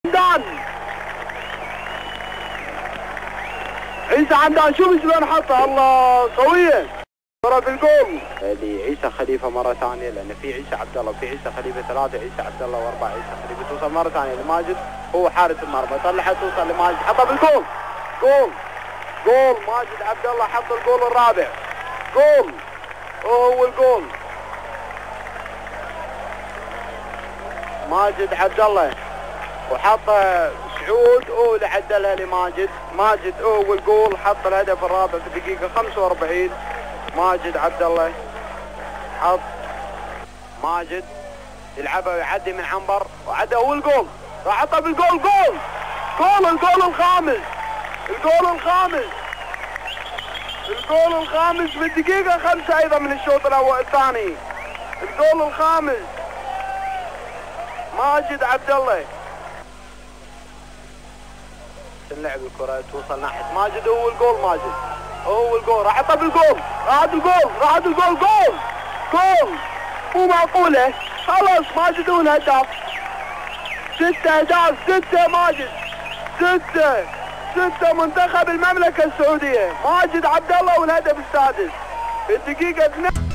عمدان عيسى عمدان شوف شلون حطها الله قوية ضرب الجول لعيسى خليفة مرة ثانية لأن في عيسى عبد الله وفي عيسى خليفة ثلاثة عيسى عبد الله وأربعة عيسى خليفة توصل مرة ثانية لماجد هو حارس المرمى طلعها توصل لماجد حطها بالجول جول ماجد عبد الله حط الجول الرابع جول هو الجول ماجد عبد الله وحط سعود اللي عدلها لماجد ماجد والجول حط الهدف الرابع في الدقيقة 45 ماجد عبد الله حط ماجد يلعبها ويعدي من عنبر وعدى هو الجول راح حطها بالجول الجول الخامس في الدقيقة 5 أيضا من الشوط الأول الثاني الجول الخامس ماجد عبد الله تنلعب الكرة توصل ناحية ماجد هو الجول راح حطها بالجول راحت الجول جول مو معقولة خلاص ماجد هو الهداف 6 أهداف 6 ماجد 6 منتخب المملكة السعودية ماجد عبد الله والهدف السادس في الدقيقة 2